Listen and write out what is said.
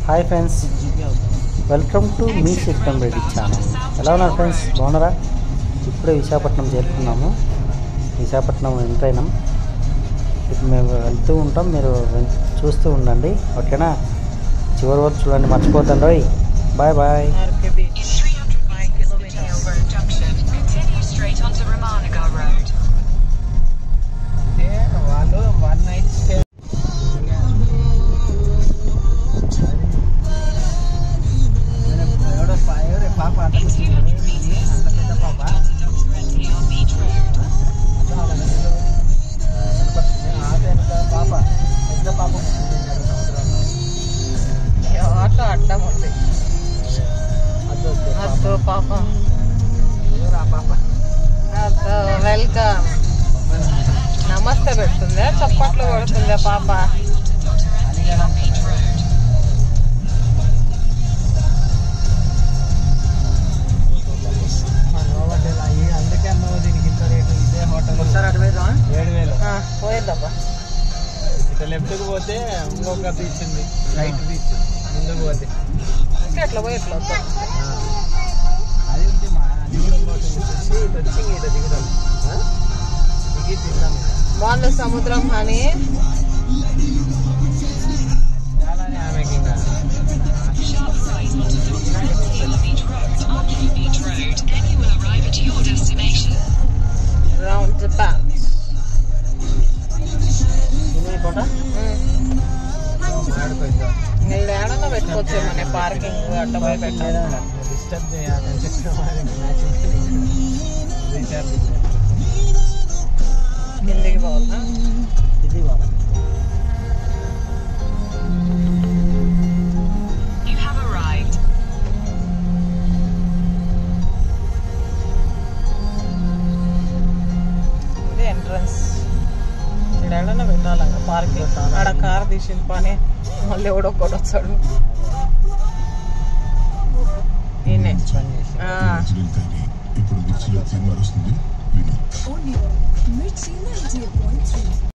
Hi friends, welcome to మీ system ready channel. ఎలా ఉన్నారు ఫ్రెండ్స్, బాగున్నారా? ఇప్పుడే విశాఖపట్నం చేరుకున్నాము. విశాఖపట్నం ఎంటర్ అయినాం. ఇప్పుడు మేము వెళ్తూ ఉంటాం, మీరు చూస్తూ ఉండండి, ఓకేనా? చివరి వరకు చూడండి, మర్చిపోతాను రోయ్. Bye bye. వాళ్ళు 1 night stay పాప అంత పెద్ద పాప పాప పెద్ద పాప ఆటో అడ్డం ఉంది. అద్దు పాప, పాప వెల్కమ్ నమస్తే పెడుతుందే, చప్పట్లు కొడుతుందే పాప. అందుకే అన్నావు దీనికి ఇంత రేటు. ఇదే హోటల్ ఒకసారి 7,000 పోయేద్దబ్బా. ఇట్లా లెఫ్ట్కి పోతే ఇంకొక బీచ్ ఉంది, రైట్ బీచ్. ముందుకు పోతే ఇంకా ఎట్లా పోయి ఎట్లా వస్తాం, అది ఉంది. అది కూడా ఇంకోటి వచ్చి ఇట్లా దిగుదాం, దిగి తిందాం. బాగుంది సముద్రం అని చాలానే ఆమెకి ఇంకా round the back. ఏడన్నా పెట్టుకోవచ్చేమో, పార్కింగ్ అట్ట పోయి పెట్టాలి. డిస్టర్బ్ చేయాలని కిందికి పోవాలా, కిందికి పోవాలి. ఎంట్రన్స్ ఏడన్నా పెట్టాలంట, పార్కింగ్. ఆడ కార్ తీసిన పని మళ్ళీ ఎవడొక్కడు వచ్చాడు. ఈయనే